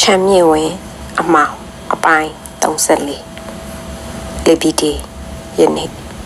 ချမ်းမြေဝင်အမောင်အပိုင်း34လေပီတီယနေ့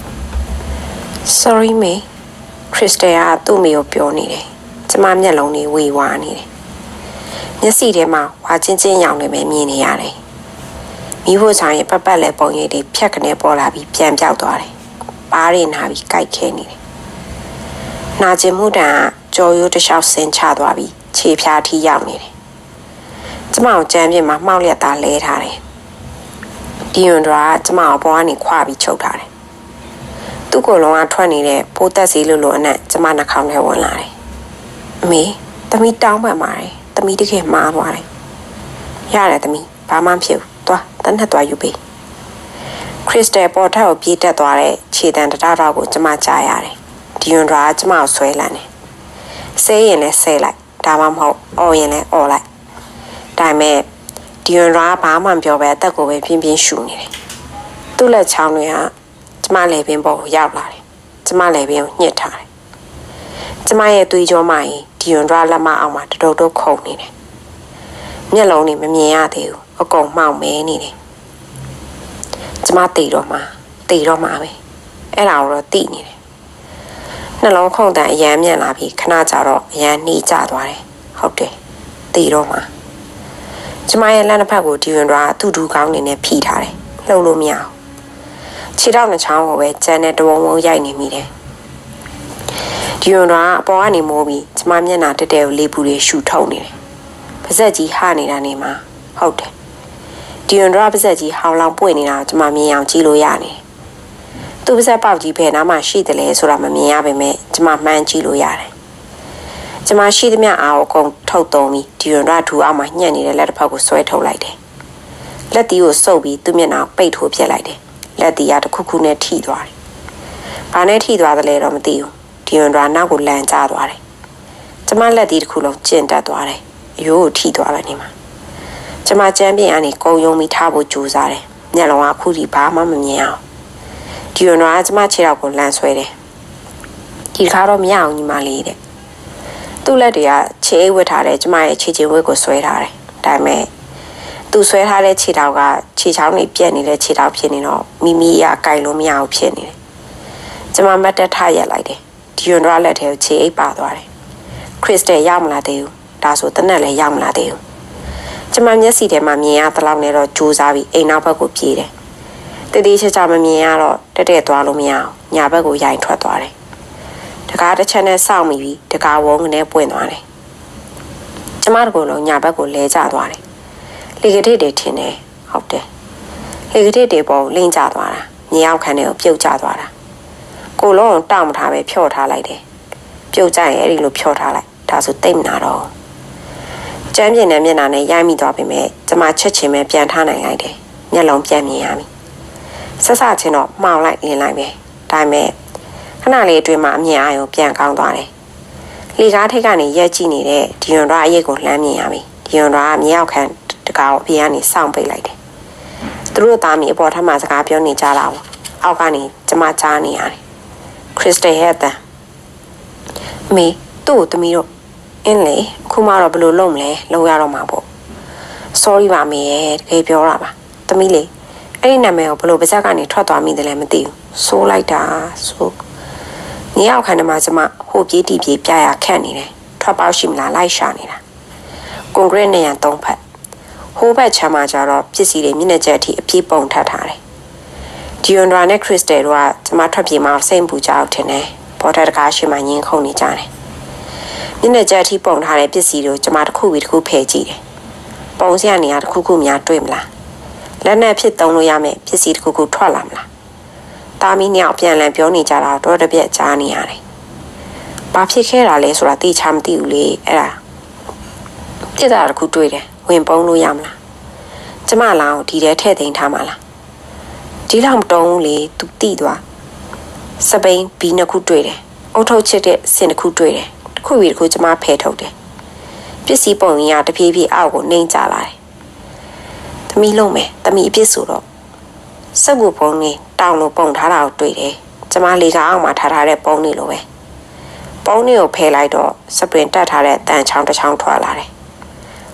sorry မေခရစ်စတယ်ကသူ့မိကိုပြောနေတယ်ကျမမျက်လုံးတွေဝေဝါနေတယ်မျက်စိထဲမှာဝါချင်းချင်းရောင်နေပဲမြင်နေရတယ်မိဖို့ဆောင်ရဲ့ပတ်လဲပုံရိပ်တွေဖြတ်ကနေပေါ်လာပြီးပြန်ပြောက်သွားတယ်ပါးရနာပြီးကြိုက်ခဲနေတယ်နာကျင်မှုတန်ကကြော်ရိုးတစ်လျှောက်ဆင်းချသွားပြီးခြေဖြားထိရောက်နေတယ်ကျမကိုကြမ်းပြင်းမှာမှောက်လျက်သားလဲထားတယ်ဒီယွန်ဒရာကကျမကိုပေါ်ကနေခွာပြီးချုပ်ထားတယ်သူ့ကိုယ်လုံးကထွက်နေတဲ့ပိုးသက်စီလိုလိုအနက်ကျမနှာခေါင်းထဲဝင်လာတယ်အမေသမီးတောင်းပန်ပါတယ်သမီးတကယ်မှားသွားတယ်ရတယ်သမီးဘာမှမဖြစ်ဘူးသွားတန်းနဲ့သွားယူပေးခရစ်စတယ်ပေါ်ထက်ကိုပြေးတက်သွားတဲ့ခြေတံတတော်ကိုကျမကြားရတယ်ဒီယွန်ဒရာကကျမကိုဆွဲလန့်တယ်ဆေးရင်လည်းဆဲလိုက်ဒါမှမဟုတ်အော်ရင်လည်းအော်လိုက်ဒါပေမဲ့ဒီယွန်ရာဘာမှမပြောပဲအသက်ကိုပဲပြင်းပြင်းရှူနေတယ်သူ့လက်ချောင်းတွေကကျမလည်းပင်ပေါ်ကိုရောက်လာတယ်ကျမလည်းပင်ကိုညှစ်ထားတယ်ကျမရဲ့သွေးကြောမှရင်ဒီယွန်ရာလက်မအောင်မှာတတုတ်ခုန်နေတယ်မျက်လုံးတွေမမြင်ရသေးဘူးအကုန်မှောင်မဲနေတယ်ကျမတေတော့မှပဲအဲ့ဒါတော့တိနေတယ်နှလုံးခုန်တန်အရမ်းမြန်လာပြီးခဏကြာတော့အရမ်းနှီးကျသွားတယ်ဟုတ်တယ်တေတော့မှကျမရဲ့လက်နှစ်ဖက်ကိုဒီယွန်ဒရာသူ့ဒူးကောင်းနေနဲ့ဖိထားတယ်လှုပ်လို့မရအောင်ခြေထောက်နှချောင်းကိုပဲကျန်းနဲ့တဝုံဝုံရိုက်နေမိတယ်ဒီယွန်ဒရာအပေါ်ကနေမိုးပြီးကျမမျက်နှာတက်တဲ့ကိုလေပူတွေရှူထုတ်နေတယ်ပါဇက်ကြီးဟနေတာနေမှာဟုတ်တယ်ဒီယွန်ဒရာပါဇက်ကြီးဟောင်းလောင်ပွင့်နေတာကိုကျမမြင်အောင်ကြည့်လို့ရနေတယ်သူ့ပါဇက်ပေါက်ကြီးဘယ်နားမှာရှိတယ်လဲဆိုတာမမြင်ရပါနဲ့ကျမမှန်းကြည့်လို့ရတယ်ကျမရှိသမျှအားကိုထုတ်သုံးပြီးဒီယွန်ဒရာထူအောက်မှာညှက်နေတဲ့လက်တစ်ဖက်ကိုဆွဲထုတ်လိုက်တယ်။လက်တီးကိုစုပ်ပြီးသူ့မျက်နှာပိတ်ထိုးပြစ်လိုက်တယ်။လက်တီးကတစ်ခုခုနဲ့ထိသွားတယ်။ဘာနဲ့ထိသွားသလဲတော့မသိဘူး။ဒီယွန်ဒရာနောက်ကိုလန်ကျသွားတယ်။ကျမလက်တီးတစ်ခုလုံးကျဉ်တက်သွားတယ်။အယိုးကိုထိသွားလိုက်နေမှာ။ကျမကြမ်းပြင်ကနေကုံယုံပြီးထားဖို့ကြိုးစားတယ်။မျက်လုံးကခုထိဘာမှမမြင်အောင်။ဒီယွန်ဒရာကကျမခြေထောက်ကိုလန်ဆွဲတယ်။ဒီခါတော့မရအောင်ညီမလေးတဲ့သူ့လက်တွေကခြေအိတ်ဝတ်ထားတဲ့ကျမရဲ့ခြေချင်းဝတ်ကိုဆွဲထားတယ်။ဒါပေမဲ့သူဆွဲထားတဲ့ခြေထောက်ကခြေချောင်းတွေပြက်နေတဲ့ခြေထောက်ဖြစ်နေတော့မိမိရကင်လို့မရအောင်ဖြစ်နေတယ်။ကျမမတ်တက်ထရက်လိုက်တယ်။ဒီယွန်ဒရာလက်ထဲကိုခြေအိတ်ပါသွားတယ်။ခရစ်စတယ်ရောက်မလာသေးဘူး။ဒါဆိုတနက်လည်းရောက်မလာသေးဘူး။ကျမမျက်စိထဲမှာမြင်ရသလောက်နဲ့တော့ကြိုးစားပြီးအိမ်နောက်ဘက်ကိုပြေးတယ်။တတိချာမမြင်ရတော့တက်သွားလို့မရအောင်ညာဘက်ကိုရိုင်ထွက်သွားတယ်တကားတစ်ချက်နဲ့စောင့်မိပြီးတကားဝုန်းနဲ့ပွင့်သွားတယ်ကျမတို့ကလုံးညာဘက်ကိုလဲကျသွားတယ်လေကတိတွေထင်တယ်ဟုတ်တယ်လေကတိတွေပေါ်လင်းကျသွားတာမြေအောက်ခံတွေကိုပြုတ်ကျသွားတာကိုလုံးတောက်မထားပဲဖြော့ထားလိုက်တယ်ပြုတ်ကျရင်အဲ့ဒီလိုဖြော့ထားလိုက်ဒါဆိုတိတ်မနာတော့ကျမ်းပြင်နဲ့မျက်နှာနဲ့ရိုက်မိသွားပြီမဲ့ကျမချက်ချင်းပဲပြန်ထားနိုင်လိုက်တယ်မျက်လုံးပြန်မြင်ရပြီဆက်စချင်းတော့မှောင်လိုက်လင်းလိုက်ပဲဒါပေမဲ့ခဏလေးအတွင်းမှာအမြင်အာရုံပြန်ကောင်းသွားတယ်။လေကားထိပ်ကနေရက်ကြည့်နေတဲ့ဒီယွန်ဒရာအရေးကိုလှမ်းမြင်ရပြီ။ဒီယွန်ဒရာကမြောက်ခံတကားကိုအပြင်ကနေစောင့်ပိတ်လိုက်တယ်။သူတို့သားမီးအပေါ်ထပ်မှာစကားပြောနေကြတာကိုအောက်ကနေကျမကြားနေရတယ်။ခရစ်စတယ်ရဲ့အတန်။မေသူ့ကိုသမီးတို့အင်းလေခုမှတော့ဘယ်လိုလုပ်မလဲလုပ်ရတော့မှာပေါ့။ sorry ပါမေရဲ့တကယ်ပြောတာပါ။သမီးလေအဲ့ဒီနာမည်ကိုဘယ်လိုပါဇက်ကနေထွက်သွားမိတယ်လဲမသိဘူး။ဆိုးလိုက်တာဆိုးမြေအောက်ခံထဲမှာကျမဟိုပြေးတီပြေးပြရခက်နေတယ်ထွက်ပေါက်ရှိမလားလိုက်ရှာနေတာကွန်ကရစ်နဲ့ရန်၃ဖက်ဟိုဘက်ချမ်းမှာကျတော့ပစ္စည်းတွေမျက်နှာချက်အထိအပြည့်ပုံထပ်ထားတယ်ဒီယွန်ဒရာနဲ့ခရစ်စတယ်တို့ကကျမထွက်ပြေးမှစိတ်ပူကြအောင်ထင်တယ်ပေါ်ထက်တကားရှိမှညင်းခုန်နေကြတယ်မျက်နှာချက်အထိပုံထားတဲ့ပစ္စည်းတို့ကျမတစ်ခုပြီးတစ်ခုဖယ်ကြည့်တယ်ပုံစရာနေရာတစ်ခုခုများတွေ့မလားလက်နဲ့ဖြစ်သုံးလို့ရမယ်ပစ္စည်းတစ်ခုခုထွက်လာမလားတာမီးညောင်ပြန်လည်ပြောနေကြတာတော့တပြက်ကြားနေရတယ်။ဘာဖြစ်ခဲ့တာလဲဆိုတာသိချာမသိဘူးလေအဲ့ဒါပြစ်တာတစ်ခုတွေ့တယ်ဝင်ပုံးလို့ရမလား။ကျမလောင်ဒီထဲထည့်သိမ်းထားမှာလား။ဒီလောက်မတုံးဘူးလေသူတိသွားစပိန်ဘီနှစ်ခုတွေ့တယ်။အုတ်ထုတ်ချစ်တဲ့စင်တစ်ခုတွေ့တယ်။တစ်ခုပြီးတစ်ခုကျမဖယ်ထုတ်တယ်။ပစ္စည်းပုံရတဖြည်းဖြည်းအောက်ကိုနှိမ့်ကျလာတယ်။သမီးလုံးမယ်သမီးအပြစ်ဆိုတော့စက်ကူပုံနေတောင်လိုပုံထားတာကိုတွေ့တယ်ကျမလေကအောက်မှာထားတဲ့ပုံနေလိုပဲပုံနေကိုဖယ်လိုက်တော့စပရင်တက်ထားတဲ့တန်ချောင်းတစ်ချောင်းထွက်လာတယ်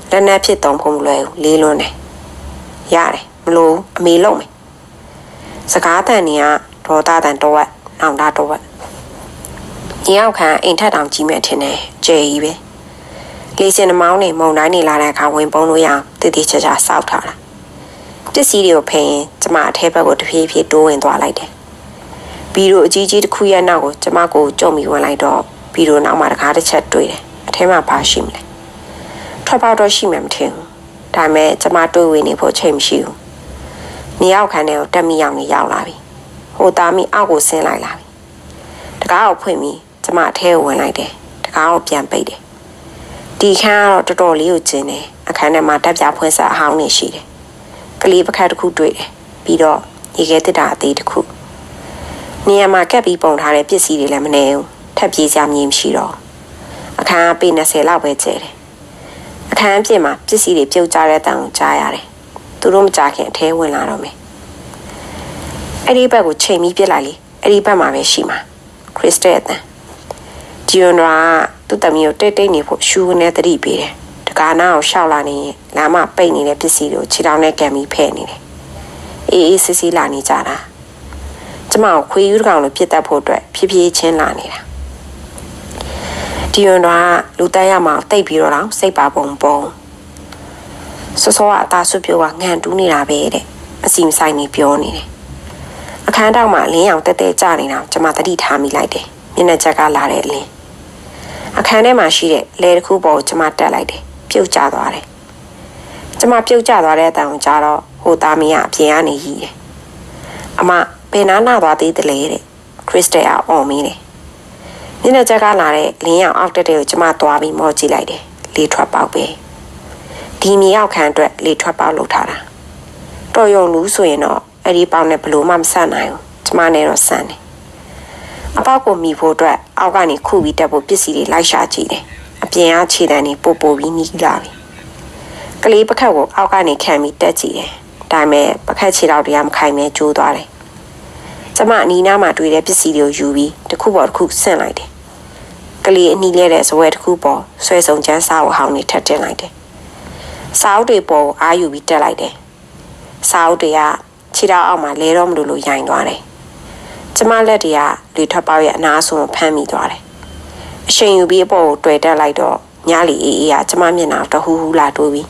လက်နက်ဖြစ်တုံဖို့မလွယ်ဘူးလေးလွန်းတယ်ရတယ်မလို့အမေလုံးမယ်စကားတန်နေကဒေါသတန်တော့ဝက်နောင်တတော့ဝက်ညောက်ခံအိမ်ထက်တောင်ကြီးမဲ့ထင်တယ်ကြဲကြီးပဲလေစင်နှမောင်းနေမုံတိုင်းနေလာတဲ့အခါဝင်ပုံးလို့ရအောင်တည်တည်ချာချာစောက်ထားတာပစ္စည်းတွေကိုဖိရင်ကျမအထဲဘက်ကိုတဖြည်းဖြည်းတိုးဝင်သွားလိုက်တယ်ဘီရိုအကြီးကြီးတစ်ခုရဲ့နောက်ကိုကျမကိုကြုံပြီးဝင်လိုက်တော့ဘီရိုနောက်မှာတကားတစ်ချက်တွေ့တယ်အထဲမှာဘာရှိမလဲထွက်ပေါက်တော့ရှိမှမထင်ဘူးဒါပေမဲ့ကျမတွေးဝင်နေဖို့ချိန်မရှိဘူးနေရောက်ခံတဲ့ကိုတက်မိအောင်နေရောက်လာပြီဟိုသားမိအောက်ကိုဆင်းလိုက်လာပြီတကားကိုဖွင့်ပြီးကျမအထဲကိုဝင်လိုက်တယ်တကားကိုပြန်ပိတ်တယ်ဒီခန်းကတော့တော်တော်လေးကိုကျင်းတယ်အခန်းထဲမှာတက်ပြဖွင့်ဆက်အဟောင်းနေရှိတယ်ကလေးပကတ်တစ်ခုတွေ့တယ်ပြီးတော့ရေခဲတစ်တာအသေးတစ်ခုနေရာမှာကပ်ပြီးပုံထားတဲ့ပစ္စည်းတွေလည်းမနေဘူးထပ်ပြေးစရာမြင်မရှိတော့အခန်းပေ20လောက်ပဲကျဲတယ်အခန်းအပြင်မှာပစ္စည်းတွေပြုတ်ကျတဲ့တန်ကိုကြားရတယ်သူတို့မကြခင်အထဲဝင်လာတော့မယ်အဲ့ဒီဘက်ကိုချိန်ပြီးပြစ်လိုက်လေအဲ့ဒီဘက်မှာပဲရှိမှာခရစ်စတယ်အတန်ဂျီယွန်ရာသူ့တမီးကိုတိတ်တိတ်နေဖို့ရှူနဲ့တတိပေးတယ်တကားနာကိုရှောက်လာနေရင်လမ်းမှာပိတ်နေတဲ့ပစ္စည်းတွေကိုခြေထောက်နဲ့ကန်ပြီးဖဲ့နေတယ်အေးအေးဆေးဆေးလာနေကြတာကျမကိုခွေးယူးကောင်လိုပြစ်တတ်ဖို့အတွက်ဖြည်းဖြည်းချင်းလာနေတာဂျီယွန်ရာလူတန်းရမှာတိတ်ပြီးတော့စိတ်ပါပုံပုံစောစောကအသားဆွပြိုးကငံတူးနေတာပဲတဲ့အစီမဆိုင်နေပြောနေတယ်အခန်းတောက်မှာလင်းရောင်တက်တက်ကြနေတာကျမတတိထားမိလိုက်တယ်မျက်နှာချက်ကလာတဲ့အလင်းအခန်းထဲမှာရှိတဲ့လဲတစ်ခုပေါ်ကိုကျမတက်လိုက်တယ်ပြုတ်ကျသွားတယ်ကျမပြုတ်ကျသွားတဲ့အတန်ကိုကြားတော့ဟိုသားမီးကအပြင်ကနေရီးတယ်အမဘယ်နာသွားသေးတယ်လေတဲ့ခရစ်စတယ်ကအော်မီးတယ်မျက်နှာချက်ကလာတဲ့လင်းရောင်အောက်တက်တဲ့ကိုကျမသွားပြီးမော့ကြည့်လိုက်တယ်လေထွက်ပေါက်ပဲဒီမြေရောက်ခံအတွက်လေထွက်ပေါက်လုပ်ထားတာတော်ရုံလူဆိုရင်တော့အဲ့ဒီပေါက်နဲ့ဘလို့မှမဆန့်နိုင်ဘူးကျမနဲ့တော့ဆန့်တယ်အပေါက်ကိုမိဖို့အတွက်အောက်ကနေခုပြီးတက်ဖို့ပစ္စည်းတွေလိုက်ရှာကြည့်တယ်အပြင်ကခြေတံတွေပို့ပြီးနီးလာပြီကလေးပခတ်ကိုအောက်ကနေခံပြီးတက်ကြည့်တယ်ဒါပေမဲ့ပခတ်ခြေထောက်တွေကမခိုင်မဲကျိုးသွားတယ်ကျမအနီးနားမှာတွေ့တဲ့ပစ္စည်းတွေကိုယူပြီးတစ်ခုပေါ်တစ်ခုဆင့်လိုက်တယ်ကလေးအနီးလဲတဲ့ဇဝဲတစ်ခုပေါ်ဆွဲဆောင်ချမ်းစားဝဟောင်းတွေထပ်တင်လိုက်တယ်စာအုပ်တွေပေါ်အားယူပြီးတက်လိုက်တယ်စာအုပ်တွေကခြေထောက်အောက်မှာလဲတော့မလို့ရိုင်သွားတယ်ကျမလက်တွေကလေထွက်ပေါက်ရဲ့အနားဆုံးဖမ်းမိသွားတယ်အချိန်ယူပြီးအပေါ်ကိုတွေ့တက်လိုက်တော့ညလီအေးအေးကကျမမျက်နှာတဟူးဟူးလာတိုးပြီး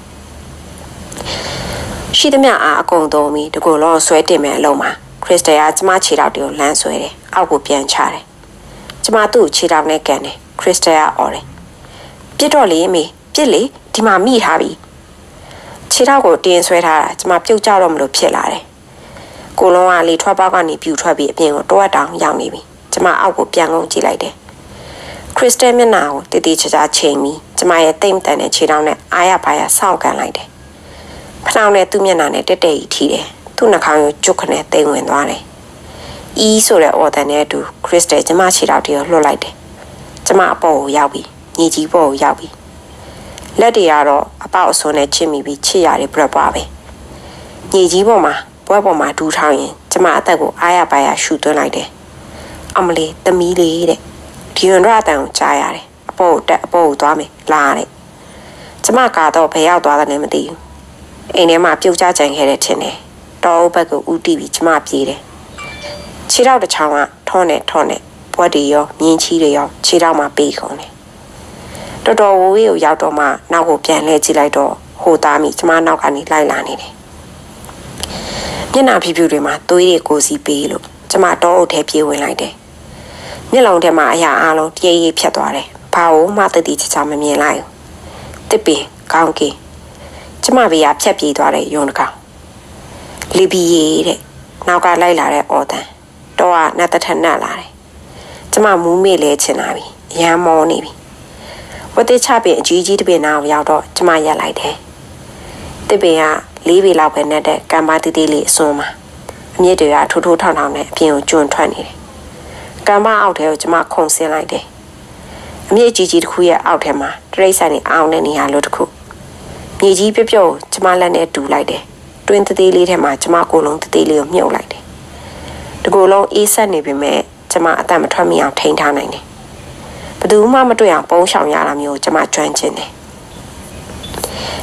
ရှိသမျှအားအကုန်သုံးပြီးတကူလုံးဆွဲတင်မဲ့အလုံးမှာခရစ်စတယ်ကကျမခြေထောက်တွေကိုလမ်းဆွဲတယ်အောက်ကိုပြန်ချတယ်ကျမသူ့ခြေထောက်နဲ့ကန်တယ်ခရစ်စတယ်ကအော်တယ်ပြစ်တော့လေအမေပြစ်လေဒီမှာမိထားပြီခြေထောက်ကိုတင်းဆွဲထားတာကျမပြုတ်ကြတော့မလို့ဖြစ်လာတယ်ကိုလုံးကလေထွက်ပေါက်ကနေပြူထွက်ပြီးအပြင်ကိုတော့တောင်ရောက်နေပြီကျမအောက်ကိုပြန်ကုန်ကြည့်လိုက်တယ်ခရစ်စတယ်မျက်နှာကိုတည်တည်ချာချာချိန်ပြီးကျမရဲ့တိမ်တန်တဲ့ခြေထောက်နဲ့အားရပါရဆောက်ကန်လိုက်တယ်ဖနှောင်းနဲ့သူ့မျက်နှာနဲ့တက်တက်ကြီးထီတယ်သူ့နှာခေါင်းကိုကျွတ်ခနဲ့တိမ်ဝင်သွားတယ်အီးဆိုတဲ့အော်တန်နဲ့အတူခရစ်စတယ်ကျမခြေထောက်တွေကိုလွှတ်လိုက်တယ်ကျမအပေါ်ကိုရောက်ပြီးညီကြီးပေါ်ကိုရောက်ပြီးလက်တွေကတော့အပေါက်အစွန်းနဲ့ချစ်မိပြီးချစ်ရတယ်ပြတ်သွားပဲညီကြီးပေါ်မှာဘွဲပေါ်မှာဒူးထောင်းရင်ကျမအသက်ကိုအားရပါရရှူသွင်းလိုက်တယ်အမလေးသမီးလေးတဲ့ဒီရွန်ရအတန်ကိုကြားရတယ်အပေါ်ကိုတက်အပေါ်ကိုသွားမယ်လာတဲ့ကျမကတော့ဘယ်ရောက်သွားတယ်လဲမသိဘူးအိမ်ထဲမှာပြုတ်ကျကြံခဲ့တဲ့ထင်တယ်တောအုပ်ဘက်ကိုဦးတီးပြီးကျမပြေးတယ်ခြေထောက်တစ်ချောင်းကထောနဲ့ဘွက်တွေရောမြင်းချီတွေရောခြေထောက်မှာပေးကုန်တယ်တော်တော်ဝေးကိုရောက်တော့မှနောက်ကိုပြန်လှည့်ကြည့်လိုက်တော့ဟိုသားမိကျမနောက်ကနေလိုက်လာနေတယ်မျက်နှာဖြူဖြူတွေမှာသွေးတွေကိုစီပေးလို့ကျမတောအုပ်ထဲပြေးဝင်လိုက်တယ်မျက်လုံးထဲမှာအရာအလုံးတရေရေဖြတ်သွားတယ်ဘာလို့မှတတိချာချာမမြင်လိုက်ဘူးတစ်ပင်ကောင်းကင်ကျမဘေးကဖြတ်ပြေးသွားတဲ့ယုံတကောင်လီဘီယေတဲ့နောက်ကလိုက်လာတဲ့အော်တန်တော့ကနတ်တထက်နတ်လာတယ်ကျမမူးမေ့လဲချင်လာပြီအရန်မောနေပြီဝတ်တိချပင်အကြီးကြီးတစ်ပင်နာကိုရောက်တော့ကျမရက်လိုက်တယ်တစ်ပင်က4ပေလောက်ပဲနဲ့တဲ့ကံပါတီးတီးလေးအစွန်းမှာအမြင့်တွေကထိုးထိုးထောင်ထောင်နဲ့အပြင်ကိုကျွန်းထွက်နေတယ်ကံပါအောက်ထဲကိုကျမခုန်ဆင်းလိုက်တယ်အမြင့်ကြီးကြီးတစ်ခုရဲ့အောက်ထဲမှာတရိတ်ဆန်နေအောင်တဲ့နေရာလို့တစ်ခုမြေကြီးပြုတ်ပြုတ်ကျမလက်နဲ့တူလိုက်တယ်တွင်းသေးသေးလေးထဲမှာကျမကိုယ်လုံးသေးသေးလေးကိုမြုပ်လိုက်တယ်တကူလုံးအေးဆက်နေပေမဲ့ကျမအသက်မထွက်မိအောင်ထိန်းထားနိုင်တယ်ဘယ်သူမှမတွေ့အောင်ပုံးရှောင်ရတာမျိုးကျမကျွမ်းကျင်တယ်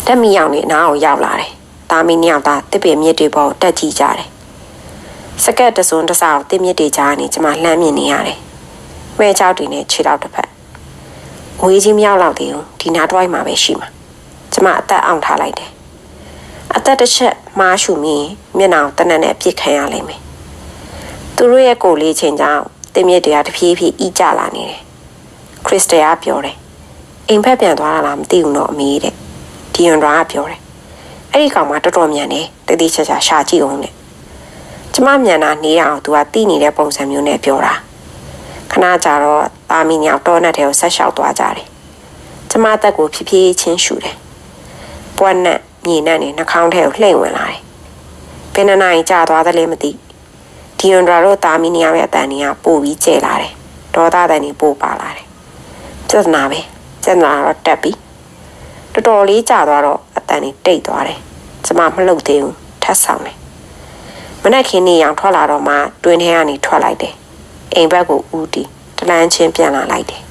တက်မီအောင်နေနားကိုရောက်လာတယ်တာမီနှစ်ယောက်သားတစ်ပင်မြစ်တွေပေါ်တက်ကြည့်ကြတယ်စကက်တစွန်းတစားကိုတစ်မြစ်တွေကြားနေကျမလှမ်းမြင်နေရတယ်မဲချောက်တွေနဲ့ခြေထောက်တစ်ဖက်ဝေးကြီးမရောက်တော့သေးဘူးဒီနားတွိုင်းမှာပဲရှိမှာကျမအသက်အောင်ထားလိုက်တယ်အသက်တစ်ချက်မားရှူမိမျက်နှာတနက်နဲ့ပြစ်ခံရလိမ့်မယ်သူတို့ရဲ့ကိုယ်လေးချင်းကြောင့်တင်မြစ်တွေကတဖြည်းဖြည်းဤကျလာနေတယ်ခရစ်စတယားပြောတယ်အိမ်ဖက်ပြန်သွားတာလားမသိဘူးတော့အမေတဲ့ဒီယွန်ဒရာကပြောတယ်အဲ့ဒီကောင်မှတော်တော်မြန်တယ်တတိချာချာရှာကြည့်အောင်နဲ့ကျမမြန်တာနေအောင်သူကတီးနေတဲ့ပုံစံမျိုးနဲ့ပြောတာခဏကြာတော့တာမီညောင်တောနဲ့ထဲကိုဆက်လျှောက်သွားကြတယ်ကျမတက်ကိုဖြည်းဖြည်းချင်းရှူတယ်ပွက်နဲ့မြေနဲ့နှာခေါင်းထဲကိုလှိမ့်ဝင်လာတယ်ဘယ်နှနိုင်ကြာသွားသလဲမသိဒီယွန်ဒရာတို့တာမီညောင်ရဲ့အတန်ကြီးကပို့ပြီးကျဲလာတယ်ဒေါသတန်ကြီးပို့ပါလာတယ်ပြဿနာပဲပြဿနာတော့တက်ပြီတော်တော်လေးကြာသွားတော့အတန်ကြီးတိတ်သွားတယ်ကျမမလှုပ်သေးဘူးထပ်ဆောင်တယ်မနက်ခင်းနေအောင်ထွက်လာတော့မှတွင်ထဲကနေထွက်လိုက်တယ်အိမ်ဘက်ကိုဦးတီတလန်းချင်းပြန်လာလိုက်တယ်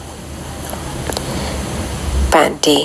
ပန်တီ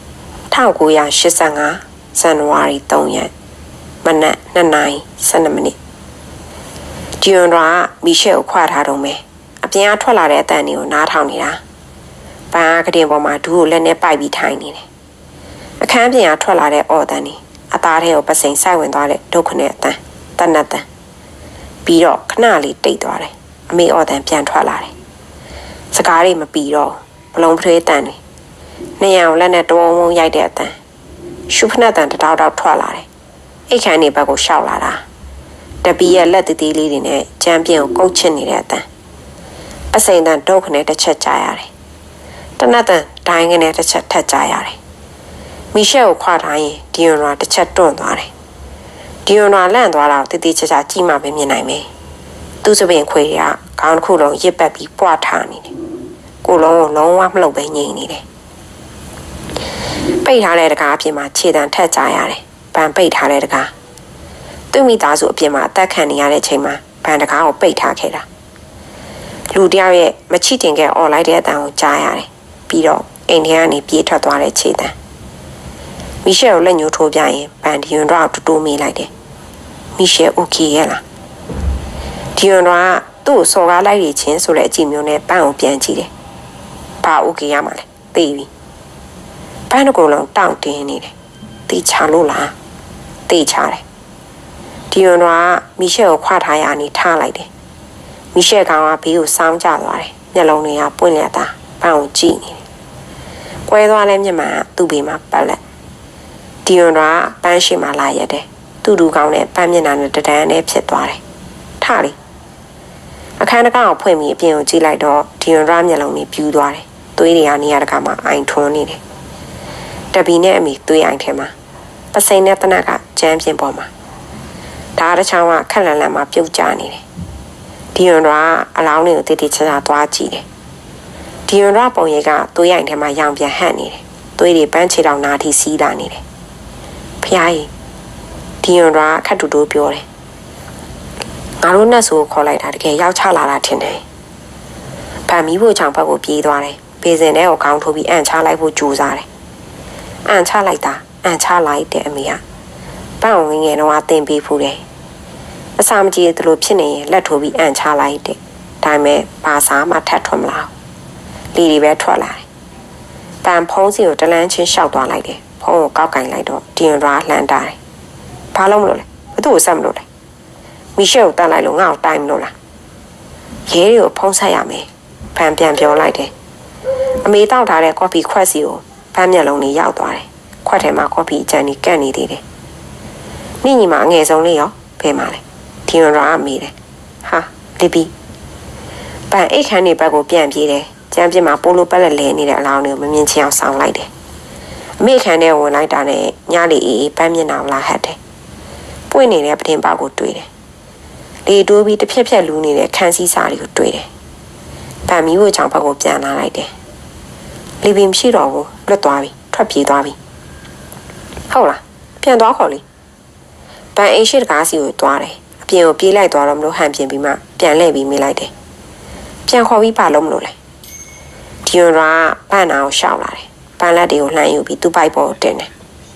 1985ဇန်နဝါရီ3ရက်မနက်2:12မိနစ်ဂျီယွန်ရာမီရှယ်ကိုခွာထားတော့မယ်အပြင်ကထွက်လာတဲ့အတန်တွေကိုနားထောင်နေတာပန်းကတင်ပေါ်မှာဒူးကိုလက်နဲ့ပိုက်ပြီးထိုင်နေတယ်အခန်းပြင်ကထွက်လာတဲ့အော်တန်တွေအသားထဲကိုပစိန်ဆိုင်ဝင်သွားတဲ့ဒုက္ခနဲ့အတန်တနတ်တန်ပြီးတော့ခဏလေးတိတ်သွားတယ်အမေအော်တန်ပြန်ထွက်လာတယ်စကားတွေမပြီးတော့ဘလုံးဖရွေးတန်တွေနေအောင်လက်နဲ့တုံးဝုံရိုက်တဲ့အတန်ရှုဖနက်တန်တတောက်တောက်ထွက်လာတယ်အိတ်ခမ်းနေဘက်ကိုရှောက်လာတာတပီရဲ့လက်တသေးလေးတွေနဲ့ကြမ်းပြင်းကိုကုတ်ချစ်နေတဲ့အတန်ပစိန်တန်ဒုက္ခနဲ့တစ်ချက်ကြားရတယ်တနတ်တန်ဒိုင်းကနေတစ်ချက်ထက်ကြားရတယ်မီရှယ်ကိုခွာထားရင်ဒီယွန်ရာတစ်ချက်တွန့်သွားတယ်ဒီယွန်ရာလန့်သွားတော့တတိချာချာကြည့်မှပဲမြင်နိုင်မယ်သူ့စပင်ခွေကခေါင်းတစ်ခုလုံးရစ်ပတ်ပြီးပွားထားနေတယ်ကိုယ်လုံးကိုလုံးဝမလှုပ်ပဲငြိမ်နေတယ်ပိတ်ထားတဲ့တကားအပြင်မှာခြေတံထက်ကြရတယ်ဗန်ပိတ်ထားတဲ့တကားသူ့မိသားစုအပြင်မှာအသက်ခံနေရတဲ့အချိန်မှာဗန်တကားကိုပိတ်ထားခဲ့တာလူတယောက်ရဲ့မချိတင်ခဲ့អော်လိုက်တဲ့အတန်ကိုကြားရတယ်ပြီးတော့အိမ်ထဲကနေပြေးထွက်သွားတဲ့ခြေတံမီရှယ်ကိုလက်ညှိုးထိုးပြရင်ဗန်ဒီယွန်ဒရာကိုတူမေးလိုက်တယ်မီရှယ်โอเคရဲ့လားဒီယွန်ဒရာကသူ့ကိုစော်ကားလိုက်ရချင်းဆိုတဲ့အကြည့်မျိုးနဲ့ပန်းကိုပြန်ကြည့်တယ်ဘာโอเคရမှာလဲသိပြီပန်းတစ်ကိုယ်လုံးတောင့်တင်းနေတယ်တေချာလို့လားတေချာတယ်ဒီယွန်ဒရာကမီရှယ်ကိုခွာထားရအနေထားလိုက်တယ်မီရှယ်ကောင်ကဘေးကိုစောင်းကျသွားတယ်မျက်လုံးတွေကပွင့်လျက်သားပန်းကိုကြည့်နေတယ်ကွဲသွားလဲမျက်မှန်ကသူ့ဘေးမှာပတ်လက်ဒီယွန်ဒရာကပန်းရှိမှလာရက်တယ်သူ့လူကောင်းနဲ့ပန်းမျက်နှာနဲ့တဒန်းနဲ့ဖြစ်သွားတယ်ထလေအခန်းတကားကိုဖွင့်ပြီးအပြင်ကိုကြည့်လိုက်တော့ဒီယွန်ဒရာမျက်လုံးတွေပြူးသွားတယ်သွေးတွေကနေရာတကားမှာအိုင်ထွန်းနေတယ်တပီနဲ့အမိသွေးအိုင်ထဲမှာပစိန်နဲ့တနက်ကကြမ်းပြင်းပေါ်မှာဒါတစ်ချောင်းကခက်လန်လန်မှာပြုတ်ကျနေတယ်ဒီယွန်ဒရာအလောင်းတွေကိုတိတိကျကျသွားကြည့်တယ်ဒီယွန်ဒရာပုံရိပ်ကသွေးအိုင်ထဲမှာရောင်ပြန်ဟန့်နေတယ်သွေးတွေပန်းချေတောင်နာထိစီးလာနေတယ်ဖျားကြီးဒီယွန်ဒရာခက်တူတူပြောတယ်ငါတို့နဲ့ဆိုခေါ်လိုက်တာတကယ်ရောက်ချလာတာထင်တယ်ဗန်မီးဖို့ချောင်ဘက်ကိုပြေးသွားတယ်ဘေစင်ထဲကိုခေါင်းထိုးပြီးအန်ချလိုက်ဖို့ကြိုးစားတယ်အန်ချလိုက်တာအန်ချလိုက်တဲ့အမေကပန်းဝင်ငယ်တော့အသင်ပေးဖူးတယ်အစာမကြေသလိုဖြစ်နေရင်လက်ထိုးပြီးအန်ချလိုက်တဲ့ဒါပေမဲ့ဘာစားမှထပ်ထွက်မလာဘူးလီတွေပဲထွက်လာတယ်ပန်းဖုံးစီကိုတလန်းချင်းရှောက်သွားလိုက်တယ်ဖုံးကိုကောက်ကင်လိုက်တော့ဒီယွန်ဒရာလှမ်းတာတယ်ဘာလို့မလို့လဲဘသူ့ကိုဆက်မလို့လဲမီရှယ်ကိုတန်းလိုက်လို့ငါ့ကိုတိုင်းမလို့လားရဲတွေကိုဖုံးဆက်ရမယ်ဖန်ပြန်ပြောလိုက်တယ်အမေတောက်ထားတဲ့ကော်ဖီခွက်စီကိုဖန်မျက်လုံးလေးရောက်သွားတယ်ခွက်ထဲမှာကော်ဖီအကျန်ကြီးကန့်နေသေးတယ်မိညီမအငယ်ဆုံးလေးရောဘယ်မှာလဲဒီယွန်ဒရာမေးတယ်ဟာလီပီပန်အိတ်ခမ်းနေဘက်ကိုပြန်ပြေးတယ်ကျမ်းပြစ်မှာပိုလိုပက်လက်လဲနေတဲ့အလောင်းတွေကိုမမြင်ချင်အောင်ဆောင်းလိုက်တယ်အမေခမ်းထဲဝင်လိုက်တာနဲ့ညလေးအေးအေးပန်းမျက်နှာလာဟတ်တယ်ပွင့်နေတဲ့ပတင်ပေါက်ကိုတွေ့တယ်လေတိုးပြီးတစ်ဖြက်ဖြက်လူနေတဲ့ခန်းစည်းစာတွေကိုတွေ့တယ်ဗန်မီဝေချောင်ဘက်ကိုပြန်လာလိုက်တယ်လီပီမရှိတော့ဘူးလွတ်သွားပြီထွက်ပြေးသွားပြီဟုတ်လားပြန်သွားခေါ်လေဗန်အိမ်ရှိတကားစီကိုသွားတယ်အပြင်ကိုပြေးလိုက်သွားတော့မလို့ဟန်ပြင်ပြီးမှပြန်လှည့်ပြီးမိလိုက်တယ်ပြန်ခေါ်ပြီးပါလို့မလို့လဲဒီယွန်ရာဗန်နာကိုရှောက်လာတယ်ဗန်လက်တွေကိုလှမ်းယူပြီးသူ့ပိုက်ပေါ်ကိုတင်တယ်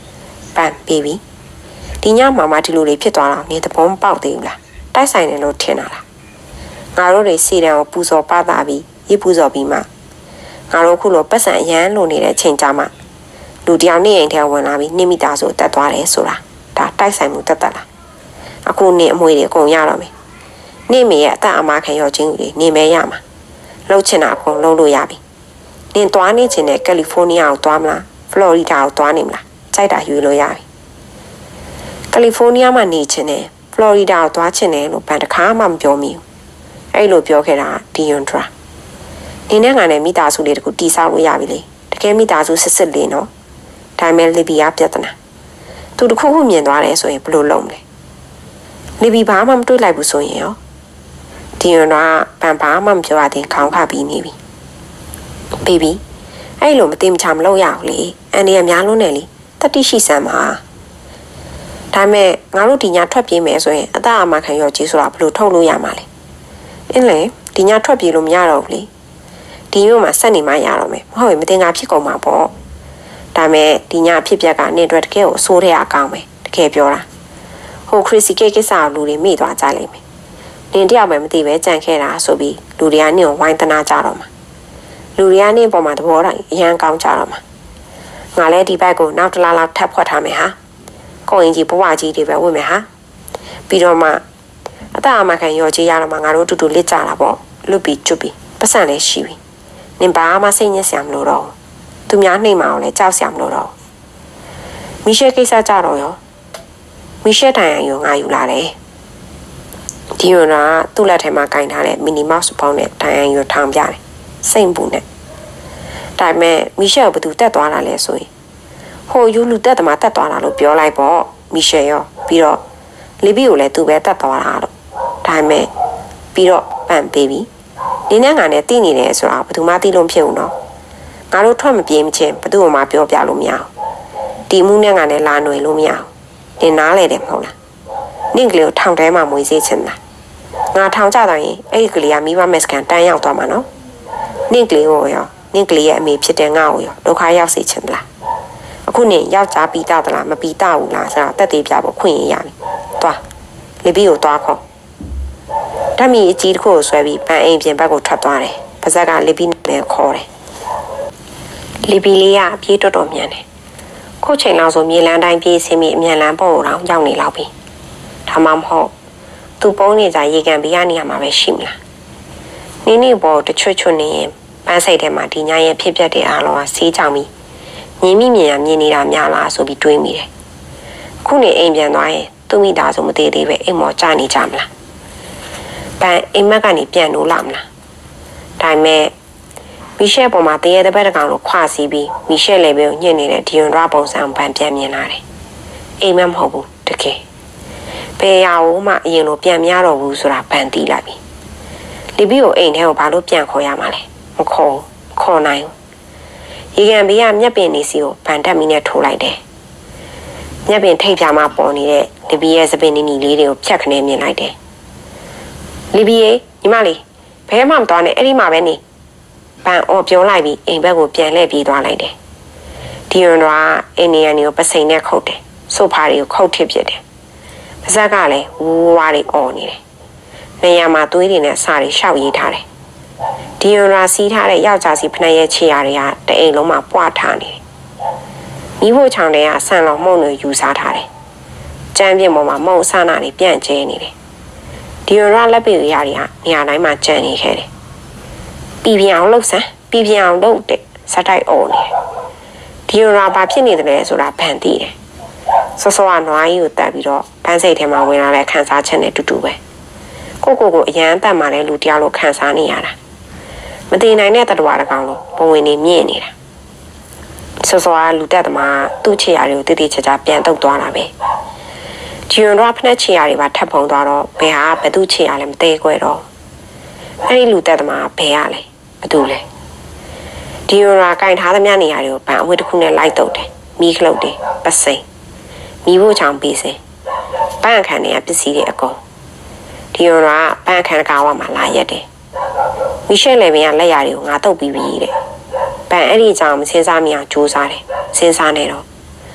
ပန်ပေးပြီဒီညမှာမှဒီလိုတွေဖြစ်သွားတော့နေတပုံပေါက်သေးဘူးလားတိုက်ဆိုင်တယ်လို့ထင်တာလားငါတို့တွေစီတံကိုပူဇော်ပသပြီးရေပူဇော်ပြီးမှငါတို့ခုလိုပတ်စံအရန်လိုနေတဲ့အချိန်ကြမှာလူတယောက်နေအိမ်ထဲဝင်လာပြီးနှိမိတာဆိုတက်သွားတယ်ဆိုတာဒါတိုက်ဆိုင်မှုတက်တက်လားအခုနေအမွေတွေအကုန်ရတော့မယ်နေမေရဲ့အသက်အမခံရောချင်းတွေနေမဲရမှာလှုပ်ချင်တာအကုန်လှုပ်လို့ရပြီနင်သွားနေချင်တဲ့ကယ်လီဖိုးနီးယားကိုသွားမလားဖလော်ရီဒါကိုသွားနေမလားကြိုက်တာယူလို့ရပြီကယ်လီဖိုးနီးယားမှာနေချင်တယ်ဖလော်ရီဒါကိုသွားချင်တယ်လို့ဘန်တခါမှမပြောမိဘူးအဲ့လိုပြောခဲ့တာဒီယွန်ဒရာနေနဲ့ငါနဲ့မိသားစုလေးတခုတီဆောက်လို့ရပြီလေတကယ်မိသားစုစစ်လေးနော်ဒါပေမဲ့လီဘီယာပြဿနာသူတခုခုမြင်သွားတယ်ဆိုရင်ဘယ်လိုလုပ်မလဲလီဘီဘာမှမတွေးလိုက်ဘူးဆိုရင်ရောဒီယွန်ဒရာဘန်ဘာမှမပြောရသေးခေါင်းခါပြီးနေပြီဘေဘီအဲ့လိုမသိမချမလုပ်ရအောင်လေအန်ဒီရများလုံးနဲ့လေတတိရှိစမ်းပါဒါပေမဲ့ငါတို့ဒီညထွက်ပြေးမယ်ဆိုရင်အသက်အမခံရောကြီးဆိုတာဘယ်လိုထုတ်လို့ရမှာလဲအင်းလေဒီညထွက်ပြေးလို့မရတော့ဘူးလေဒီမျိုးမှာဆက်နေမှရတော့မယ်မဟုတ်ရင်မတင်ငါဖြစ်ကုန်မှာပေါ့ဒါပေမဲ့ဒီညဖြစ်ပျက်ကနေအတွက်တကယ်ကိုအဆိုးတဲ့အကောင်းပဲတကယ်ပြောတာဟိုခရစ်စီကိစ္စကိုလူတွေမိသွားကြလိမ့်မယ်နင်တယောက်ပဲမသိပဲကြံခဲ့တာဆိုပြီးလူတွေကနင့်ကိုဝိုင်းတနာကြတော့မှာလူတွေကနင့်ပေါ်မှာသဘောတိုင်းအရန်ကောင်းကြတော့မှာငါလည်းဒီဘက်ကိုနောက်တစ်လားလောက်ထပ်ဖွက်ထားမယ်ဟာကိုရင်ကြီးဘဝကြီးတွေပဲဝင်မယ်ဟာပြီးတော့မှအသက်အမခံရောကြီးရတော့မှငါတို့အတူတူလစ်ကြတာပေါ့လွတ်ပြီးကျွတ်ပြီးပတ်စံလည်းရှိပြီနင်ဘာမှစိတ်ညစ်စရာမလိုတော့သူများနှိမ်မအောင်လည်းကြောက်စရာမလိုတော့မီရှယ်ကိစ္စကြတော့ရောမီရှယ်တိုင်ရရောငါယူလာတယ်ဒီယွန်ကသူ့လက်ထဲမှာကင်ထားတဲ့မီနီမောက်စ်ပေါင်းနဲ့တိုင်ရရောထောင်ပြတယ်စိတ်ပူနဲ့ဒါပေမဲ့မီရှယ်ကဘသူတက်သွားတာလဲဆိုရင်ဟိုယူလူတက်သမားတက်သွားတာလို့ပြောလိုက်ပေါ့မီရှယ်ရောပြီးတော့လီဘီကိုလည်းသူပဲတက်သွားတာလို့ဒါပေမဲ့ပြီးတော့ပန်ပေးပြီနေနဲ့ငါနဲ့တိနေတယ်ဆိုတာဘယ်သူမှသိလို့မဖြစ်ဘူးနော်ငါတို့ထွက်မပြေးမချင်းဘယ်သူမှပြောပြလို့မရအောင်ဒီမှုနဲ့ငါနဲ့လာຫນွေလို့မရအောင်နင်နားလေတယ်မဟုတ်လားနင့်ကလေးကိုထောင်ထဲမှာမွေးစေချင်တာငါထောင်ကြတော့ရင်အဲ့ဒီကလေးကမိဘမက်စကန်တန်းရောက်သွားမှာနော်နင့်ကလေးကိုရောနင့်ကလေးရဲ့အမေဖြစ်တဲ့ငါ့ကိုရောဒုက္ခရောက်စေချင်လားအခုနင်ယောက်ျားပြီးသားသလားမပြီးသားဘူးလားဆိုတော့တက်သေးပြဖို့ခွင့်ရပြီသွားလီဘီကိုသွားခေါ်ဓာတ်မီအကြီးတစ်ခုကိုဆွဲပြီးပန်းအိမ်ပြင်ဘက်ကိုထွက်သွားတယ်ပါဇက်ကလီဘီနဲ့ခေါ်တယ်လီဘီလေးကပြေးတော်မြန်တယ်ခုချိန်လောက်ဆိုမြေလန်းတိုင်းပြေးဆင်းပြီးအမြန်လန်းပေါ်တော့ရောက်နေလောက်ပြီဒါမှမဟုတ်သူပုံးနေကြရေကန်ပေးရနေရမှာပဲရှိမလားနင်းပေါ်တချွတ်ချွတ်နေရင်ပန်းစိတ်ထဲမှာဒီညရဲ့ဖြစ်ပျက်တဲ့အားလုံးကစီးချောင်ပြီးမြင်နေတာများလားဆိုပြီးတွေးမိတယ်ခုနေအိမ်ပြန်သွားရင်သူ့မိသားစုမသေးသေးပဲအိမ်မော်ကြနေကြမလားပန်းအိမ်မက်ကနေပြန်လို့လာမလားဒါပေမဲ့မီရှယ်ပေါ်မှာတရေတပတ်တကောင်လိုခွာစီးပြီးမီရှယ်လည်းပဲညှစ်နေတဲ့ဒီယွန်ဒရာပုံစံပန်းပြန်မြင်လာတယ်အိမ်မက်မဟုတ်ဘူးတကယ်ဘယ်ရအောင်မှအရင်လိုပြန်မရတော့ဘူးဆိုတာပန်းသိလိုက်ပြီလီဘီကိုအိမ်ထဲကိုဘာလို့ပြန်ခေါ်ရမှာလဲမခေါ်နိုင်ဘူးရေကန်ဘေးကမျက်ပင်နေစီကိုဗန်တက်မီနဲ့ထိုးလိုက်တယ်မျက်ပင်ထိပ်ဖြာမှပေါ်နေတဲ့လီဘီရဲ့စပင်နီနီလေးတွေကိုဖြတ်ခနဲမြင်လိုက်တယ်လီဘီရဲ့ညီမလေးဘယ်မှမသွားနဲ့အဲ့ဒီမှာပဲနေပန်အော်ပြောလိုက်ပြီးအိမ်ဘက်ကိုပြန်လှည့်ပြေးသွားလိုက်တယ်ဒီယွန်ကအိမ်နေရနေကိုပစိန်နဲ့ခုတ်တယ်ဆိုဖာတွေကိုခုတ်ထစ်ပစ်တယ်ပါဇက်ကလည်းဝူဝါးတွေအော်နေတယ်နေရာမှာသွေးတွေနဲ့စာတွေရှောက်ရေးထားတယ်ဒီယွန်ရာစီးထားတဲ့ယောက်ျားစီဖနှက်ရဲ့ခြေရာတွေကတအိမ်လုံးမှာပွားထားနေတယ်မိဖို့ချောင်းတွေကဆန်လောင်မှုန့်တွေယူစားထားတယ်ကျမ်းပြင်ပေါ်မှာမုံဆနာတွေပြန့်ကျဲနေတယ်ဒီယွန်ရာလက်ပေရတွေကနေရာတိုင်းမှာကျန်နေခဲ့တယ်ပြည်ပြအောင်လှုပ်ဆန်းပြည်ပြအောင်လှုပ်တဲ့စတိုက်အော်နေတယ်ဒီယွန်ရာဘာဖြစ်နေတယ်လဲဆိုတာဗန်သိတယ်စောစောကနွားကြီးကိုတက်ပြီးတော့ပန်းစိတ်ထဲမှာဝင်လာတဲ့ခန်းစားချက်နဲ့တူတူပဲကိုအရန်တတ်မှလည်းလူတယောက်လိုခန်းစားနေရတာမတည်နိုင်တဲ့တတဝါတကောင်လိုပုံဝင်နေမြင့်နေတာစောစောကလူတက်သမားသူ့ခြေရာတွေကိုတိတိကျကျပြန်တုပ်သွားတာပဲဒီယွန်တော့ဖက်ခြေရာတွေပါထပ်ဖုံသွားတော့ဘယ်ဟာဘသူ့ခြေရာလဲမသေးခွဲတော့အဲ့ဒီလူတက်သမားဘယ်ရလဲဘသူလဲဒီယွန်ကကင်ထားသမျှနေရာတွေကိုဗန်အဝတ်တစ်ခုနဲ့လိုက်တုပ်တယ်မီးခလုတ်တယ်ပစိန်မီးဖို့ချောင်ပေးစင်ပန်းအခန်းတွေကပစ္စည်းတွေအကုန်ဒီယွန်ကပန်းအခန်းကားဝမှာလာရက်တယ်မီရှယ်လေဗင်ကလက်ရာတွေကိုငါတုပ်ပြီးပြီတဲ့ပန်အဲ့ဒီအကြောင်းမစင်းစားမိအောင်ကြိုးစားတယ်စဉ်းစားနေတော့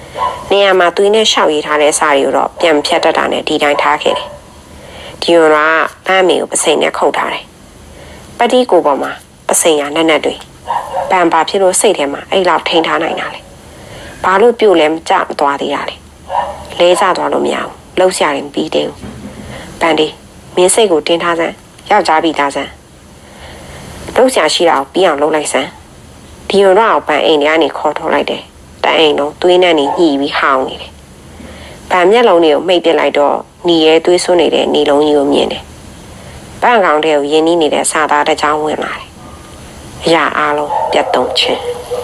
နေရာမှာသူနဲ့ရှောက်ရည်ထားတဲ့စာတွေကိုတော့ပြန်ဖြတ်တတ်တာနဲ့ဒီတိုင်းထားခဲ့တယ်ဒီရွာကပန်းမေကိုပစိန်နဲ့ခုတ်ထားတယ်ပတိကိုပေါ်မှာပစိန်ရနဲ့နဲ့တွေပန်ပါဖြစ်လို့စိတ်ထဲမှာအဲ့လောက်ထိန်ထားနိုင်တာလေဘာလို့ပြုတ်လဲမကြမသွားသေးတာလေလဲကျသွားလို့မရဘူးလှုပ်ရှားရင်ပြီးသေးဘူးပန်ဒီမင်းစိတ်ကိုတင်းထားစမ်းယောက်ျားပြီးသားစမ်းလှုပ်ရှားရှိတာကိုပြီးအောင်လုပ်လိုက်စမ်းဒီရွာကိုပန်အိမ်ထဲကနေခေါ်ထုတ်လိုက်တယ်တအိမ်လုံးသွေးနဲ့ညှိပြီးဟောင်းနေတယ်ဗန်မျက်လုံးတွေကိုမိတ်ပစ်လိုက်တော့ညီရဲသွေးဆွနေတဲ့နေလုံးကြီးကိုမြင်တယ်ဗန်ကောင်တွေကိုရင်းနှီးနေတဲ့စာသားတစ်ချောင်းဝင်လာတယ်အရာအားလုံးပြတ်တုံချင်း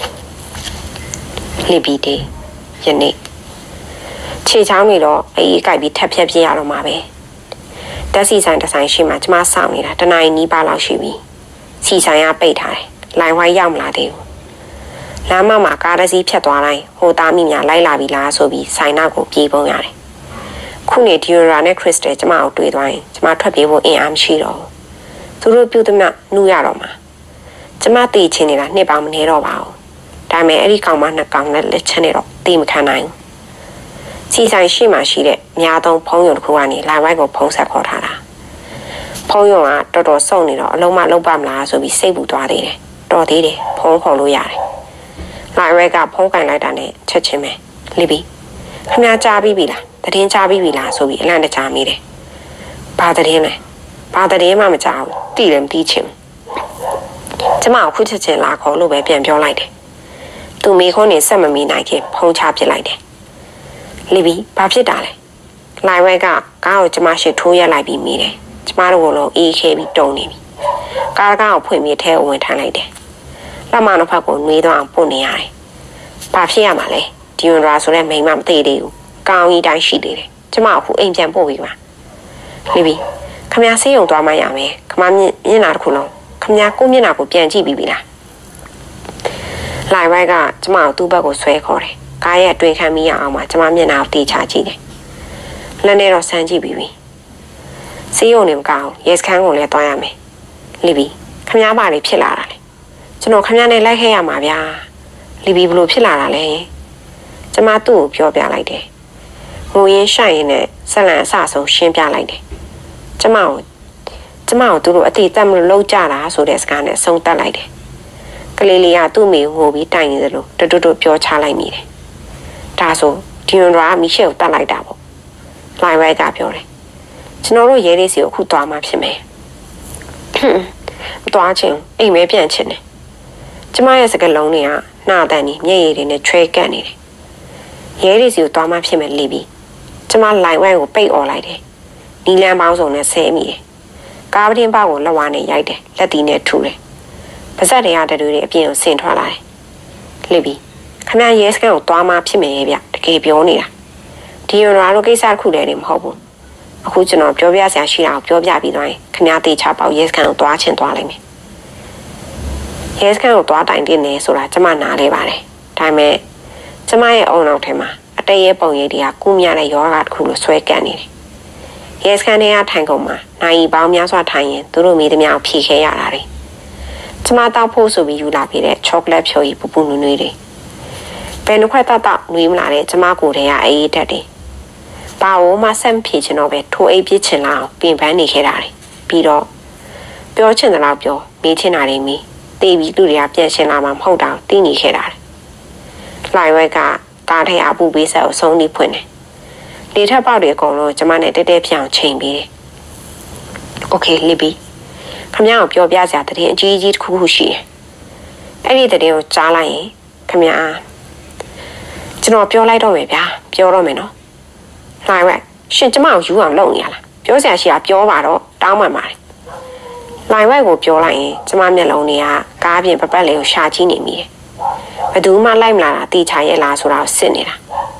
လီဘီတေယနေ့ခြေချောင်းတွေတော့အေးကြိုက်ပြီးထပ်ဖြတ်ပြရတော့မှာပဲတက်စီဆိုင်တစ်ဆိုင်ရှိမှကျမစောင့်နေတာတနားရီနီးပါးလောက်ရှိပြီစီဆိုင်ကပိတ်ထားတယ်လိုင်ဝိုင်းရောက်မလာသေးဘူးလမ်းမမှာကားတစ်စီးဖြတ်သွားတိုင်းဟိုသားမိများလိုက်လာပြီလားဆိုပြီးဆိုင်နောက်ကိုပြေးပုံရတယ်ခုနေဒီယိုရာနဲ့ခရစ်စတယ်ကျမကိုတွေ့သွားရင်ကျမထွက်ပြေးဖို့အင်အားမရှိတော့ဘူးသူတို့ပြုတ်သမျှနှူးရတော့မှာကျမတေးချင်နေတာနှစ်ပေါင်းမနေတော့ပါဘူးဒါပေမဲ့အဲ့ဒီကောင်မနှစ်ကောင်နဲ့လက်ချက်နဲ့တော့တေးမခံနိုင်ဘူးစီဆိုင်ရှိမှရှိတဲ့များသောဖုံးရုံတစ်ခုကနေလိုင်ဝိုင်းကိုဖုံးဆက်ခေါ်ထားတာဖုံးရုံကတော်တော်စုံနေတော့အလုံးမလုံးပါမလားဆိုပြီးစိတ်ပူသွားသေးတယ်တော်သေးတယ်ဖုံးခေါ်လို့ရတယ်လိုင်ဝိုင်းကဖုံးကင်လိုက်တာနဲ့ချက်ချင်းပဲလီဘီခင်ဗျားကြားပြီးပြီလားတည်င်းကြားပြီးပြီလားဆိုပြီးအလန့်တကြားမိတယ်ဘာတည်င်းလဲဘာတည်င်းမှမကြားဘူးတိလည်းမသိချင်ကျမအခုချက်ချင်းလာခေါ်လို့ပဲပြန်ပြောလိုက်တယ်သူမိခွန်းနေဆက်မမီနိုင်ခင်ဖုံးချပစ်လိုက်တယ်လီဘီဘာဖြစ်တာလဲလိုင်ဝဲကကားကိုကျမရှိထိုးရက်လိုက်ပြီးမိတယ်ကျမတို့ကလုံးအေးခဲပြီးတုံနေပြီကားကိုဖွင့်ပြီးထဲဝင်ထမ်းလိုက်တယ်လက်မနောက်ဖက်ကိုနှွေးတော့အောင်ပုတ်နေရတယ်ဘာဖြစ်ရမှာလဲဒီဝန်ရာဆိုတဲ့မိန်းမမသိသေးဘူးကောင်းကြီးတိုင်းရှိသေးတယ်ကျမအခုအိမ်ပြန်ပို့ပြီးပါလီဘီခမဆေးရုံသွားမှရမယ်ခမမျက်နှာတစ်ခုလုံးခမကိုမျက်နှာကိုပြန်ကြည့်ပြီးပြီလားလိုင်ဝဲကကျမကိုသူ့ဘက်ကိုဆွဲခေါ်တယ်ကားရဲ့အတွင်းခံမိရအောင်မှကျမမျက်နှာကိုတေချာကြည့်တယ်လက်နဲ့တော့ဆန်းကြည့်ပြီးပြီဆေးရုံနေမကောင်းရဲစခန်းကိုလည်းသွားရမယ်လီဘီခမဘာတွေဖြစ်လာတာလဲကျွန်တော်ခမနဲ့လိုက်ခဲ့ရမှာဗျာလီဘီဘလို့ဖြစ်လာတာလဲကျမသူ့ကိုပြောပြလိုက်တယ်ငိုရင်းရှိုင်ရင်းနဲ့ဆက်လန်အဆဆုံးရှင်းပြလိုက်တယ်ကျမကိုသူတို့အတိအသက်မလို့လောက်ကြတာဆိုတဲ့စကားနဲ့ဆုံးသက်လိုက်တယ်ကလေးလေးကသူ့မိကိုငိုပြီးတိုင်နေသလိုတွတ်ပြောချလိုက်မိတယ်ဒါဆိုဒီယွန်ရာမီရှယ်ကိုတတ်လိုက်တာပေါ့လိုင်ဝဲကပြောတယ်ကျွန်တော်တို့ရဲလေးစီကိုအခုသွားမှဖြစ်မယ်မသွားချင်အိမ်မဲပြန်ချင်တယ်ကျမရဲ့စကားလုံးတွေကနှာတန်နေမျက်ရည်တွေနဲ့ချွဲကန့်နေတယ်ရဲလေးစီကိုသွားမှဖြစ်မယ်လီဘီကျမလိုင်ဝဲကိုပိတ်អော်လိုက်တယ်နီလန်းပေါင်းစုံနဲ့ဆဲမိတယ်ကားပတင်းပေါက်ကိုလက်ဝါးနဲ့ရိုက်တယ်လက်တီနဲ့ထူတယ်ပါဇက်တွေကတူတွေအပြင်ကိုဆင်ထွက်လာတယ်လီဘီခမရဲစကန်ကိုသွားမှဖြစ်မယ်ရဲ့ဗျတကယ်ပြောနေတာဒီယွန်ရာတို့ကိစ္စတစ်ခုတည်းနေမဟုတ်ဘူးအခုကျွန်တော်ပြောပြစရာရှိတာကိုပြောပြပြီးသွားရင်ခမတေချပေါက်ရဲစကန်ကိုသွားချင်းသွားလိုက်မယ်ရဲစကန်ကိုသွားတိုင်တင်နေဆိုတာကျမနားလဲပါတယ်ဒါပေမဲ့ကျမရဲ့အုံနောက်ထဲမှာအတရေပုံရိပ်တွေကကူးမြတဲ့ယောဂတစ်ခုလိုဆွဲကန့်နေတယ်ရဲစကန်တွေကထိုင်ကုန်မှာနိုင်ပေါင်းများစွာထိုင်ရင်သူတို့မိသမျှကိုဖြေခဲရတာတွေကျမတောက်ဖို့ဆိုပြီးယူလာပြီးတဲ့ချောကလက်ဖြိုကြီးပူပူနွေ့နွေ့တွေဘယ်နှခွက်တောက်နွေးမလာတဲ့ကျမကိုယ်တည်းကအေးတက်တယ်ဘာလို့မှဆက်မဖြေချင်တော့ပဲထိုးအိပ်ပြစ်ချင်လာအောင်ပြင်ပန်းနေခဲ့တာတွေပြီးတော့ပြောချင်တယ်လို့ပြောမေးချင်တာတွေမေးတေးပြီးသူတွေကပြန်ရှင်းလာမှမဟုတ်တော့တင်းနေခဲ့တာလိုင်ဝဲကကားထဲအပူပေးဆက်ကိုဆုံးနေဖွင့်တယ်လေထက်ပေါက်တွေအကုန်လုံးကျမနဲ့တဲတဲပြောင်ချိန်ပြီးတယ်โอเคလီဘီခမကိုပြောပြစရာတည်းအကြီးကြီးတစ်ခုခုရှိတယ်အဲ့ဒီတည်းကိုကြားလိုက်ရင်ခမကျွန်တော်ပြောလိုက်တော့မယ်ဗျာပြောတော့မယ်နော်လိုင်ဝဲရှင်ကျမကိုယူအောင်လုပ်နေရလားပြောစရာရှိတာပြောပါတော့တောင်းပန်ပါတယ်လိုင်ဝဲကိုပြောလိုက်ရင်ကျမမျက်လုံးတွေကကားပြင်ပပတ်လေးကိုရှာကြည့်နေမိတယ်ဘယ်သူမှလိုက်မလာတာတေချာရဲ့လားဆိုတာကိုစစ်နေတာ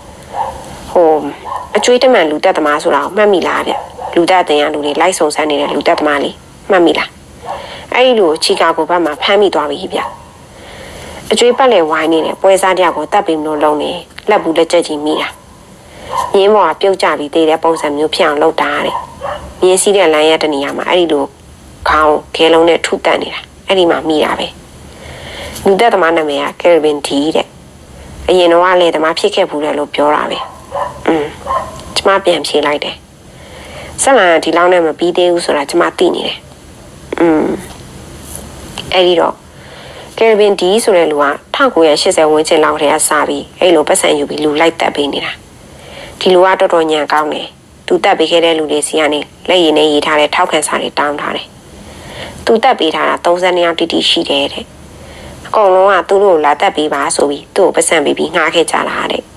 အကျွေးတမန်လူတက်သမားဆိုတာကိုမှတ်မိလားဗျလူတက်တင်ရလူတွေလိုက်ဆုံဆန်းနေတဲ့လူတက်သမားလေးမှတ်မိလားအဲ့ဒီလိုချီကာဂိုဘက်မှာဖမ်းမိသွားပြီဗျအကျွေးပတ်လေဝိုင်းနေတဲ့ပွဲစားတယောက်ကိုတတ်ပြီးမလို့လုံးနေလက်ဘူးလက်ချက်ကြီးမိတာမြင်းပေါ်ကပြုတ်ကျပြီးတေးတဲ့ပုံစံမျိုးဖြစ်အောင်လုပ်တာတဲ့မြင်းစီးတဲ့လမ်းရဲ့တနေရာမှာအဲ့ဒီလိုခေါင်းခဲလုံးနဲ့ထုတက်နေတာအဲ့ဒီမှာမိတာပဲလူတက်သမားနာမည်ကကယ်ဗင်ဒီတဲ့အရင်တော့လေတမဖြစ်ခဲ့ဘူးလေလို့ပြောတာပဲကျမပြန်ဖြေလိုက်တယ်ဆက်လာဒီလောက်နဲ့မပြီးသေးဘူးဆိုတာကျမသိနေတယ်အဲ့ဒီတော့ကယ်ဗင်ဒီဆိုတဲ့လူက1980ဝန်းကျင်လောက်တည်းကစပြီးအဲ့လိုပတ်စံယူပြီးလူလိုက်တက်ပေးနေတာဒီလူကတော်တော်ညံကောင်းတယ်သူတက်ပေးခဲ့တဲ့လူတွေစီကနေလက်ရည်နဲ့ရေးထားတဲ့ထောက်ခံစာတွေတောင်းထားတယ်သူတက်ပေးထားတာ32ယောက်တိတိရှိတယ်တဲ့အကုန်လုံးကသူတို့လာတက်ပေးပါဆိုပြီးသူ့ကိုပတ်စံပေးပြီးငှားခဲ့ကြတာတဲ့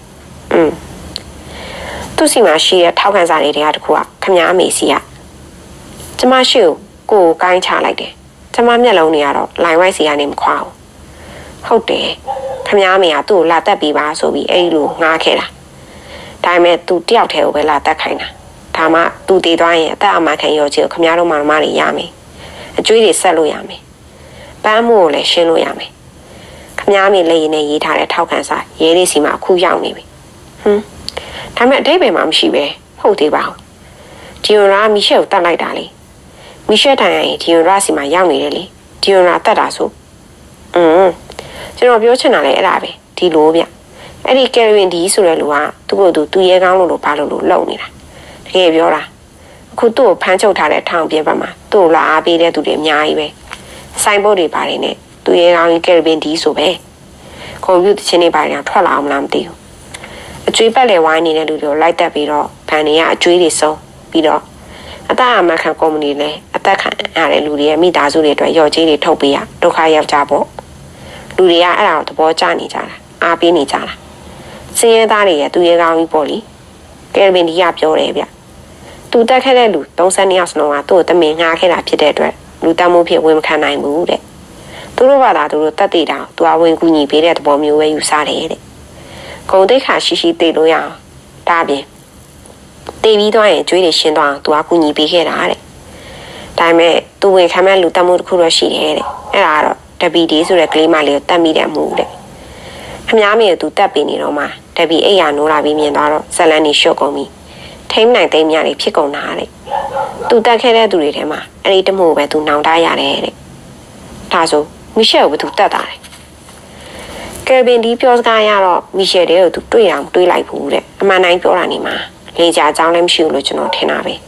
သူစီမှာရှိတဲ့ထောက်ခံစာတွေတကခုကခမားအမေစီကကျမရှိကိုကိုင်းချလိုက်တယ်ကျမမျက်လုံးတွေကတော့လိုင်ဝိုက်စီကနေမခွာဘူးဟုတ်တယ်ခမားအမေကသူ့ကိုလာတက်ပေးပါဆိုပြီးအဲ့လိုငှားခဲ့တာဒါပေမဲ့သူတယောက်တည်းကိုပဲလာတက်ခိုင်းတာဒါမှသူတည်သွားရင်အသက်အမခံရောချေကိုခမားတို့မောင်မတွေရမယ်အကျွေးတွေဆက်လို့ရမယ်ပန်းမို့ကိုလည်းရှင်းလို့ရမယ်ခမားအမေလက်ရည်နဲ့ရေးထားတဲ့ထောက်ခံစာရဲလေးစီမှာအခုရောက်နေပြီဒါပေမဲ့အတိတ်ပဲမှမရှိပဲဟုတ်သေးပါဘူးဒီယိုရာမီရှယ်ကိုတတ်လိုက်တာလေမီရှယ်တိုင်ရင်ဒီယိုရာစီမှာရောက်နေတယ်လေဒီယိုရာတတ်တာဆိုကျွန်တော်ပြောချင်တာလေအဲ့ဒါပဲဒီလိုဗျအဲ့ဒီကယ်ဗင်ဒီဆိုတဲ့လူကသူ့ကိုသူရဲကောင်းလို့ဘာလို့လုံနေတာတကယ်ပြောတာအခုသူ့ကိုဖမ်းချုပ်ထားတဲ့ထောင်ပြဘက်မှာသူ့ကိုလာအားပေးတဲ့သူတွေအများကြီးပဲဆိုင်ဘုတ်တွေပါတယ်နဲ့သူရဲကောင်းကြီးကယ်ဗင်ဒီဆိုပဲကွန်ပျူတာချင်းတွေပါတယ်ထွက်လာအောင်မလားမသိဘူးအကျွေးပတ်လေဝိုင်းနေတဲ့လူတွေကိုလိုက်တက်ပြီးတော့ဗန်တွေကအကျွေးတွေစုံပြီးတော့အသက်အမခံကုမ္ပဏီလည်းအသက်ခံရတဲ့လူတွေရဲ့မိသားစုတွေအတွက်ရော့ကြေးတွေထုတ်ပေးရဒုက္ခရောက်ကြပေါ့လူတွေကအဲ့ဒါကိုသဘောကျနေကြတာအားပေးနေကြတာစင်းရဲသားတွေရဲ့သူရဲကောင်းကြီးပေါ့လေကယ်ဗင်ဒီကပြောတယ်ဗျသူတက်ခဲ့တဲ့လူ32ယောက်စလုံးကသူ့ကိုတမင်ငှားခဲ့တာဖြစ်တဲ့အတွက်လူတမှုဖြစ်ဝင်မခံနိုင်ဘူးတဲ့သူတို့ဘာသာသူတို့တက်တည်တာသူအဝင်ကူညီပေးတဲ့သဘောမျိုးပဲယူဆတယ်တဲ့ဂုံတိတ်ခါရှိရှိတည်လို့ရအောင်ဒါပြင်တည်ပြီးသွားရင်ကျွေးတွေရှင်းသွားအောင်သူကကူညီပေးခဲ့တာတဲ့ဒါပေမဲ့သူဝင်ခံမဲ့လူတမှုတစ်ခုတော့ရှိတယ်တဲ့အဲ့ဒါကတော့တပီဒီဆိုတဲ့ကလေးမလေးကိုတတ်မိတယ်မဟုတ်တဲ့ခမားမေကသူတက်ပြီးနေတော့မှတပီအိယာနိုးလာပြီးမြင်သွားတော့ဇလန်နေရှုပ်ကုန်ပြီထိမ့်နိုင်သိမ်းမြတွေဖြစ်ကုန်တာတဲ့သူတက်ခဲ့တဲ့သူတွေထဲမှာအဲ့ဒီတမှုပဲသူနောင်တရတယ်တဲ့ဒါဆိုမီရှယ်ကိုဘယ်သူတက်တာလဲကယ်ဗင်ဒီပြောစကားရတော့မီရှယ်တဲ့ကိုသူတွေ့အောင်တွေးလိုက်ဘူးတဲ့အမှန်တိုင်းပြောတာနေမှာလေကြာအကြောင်းလည်းမရှိဘူးလို့ကျွန်တော်ထင်တာပဲ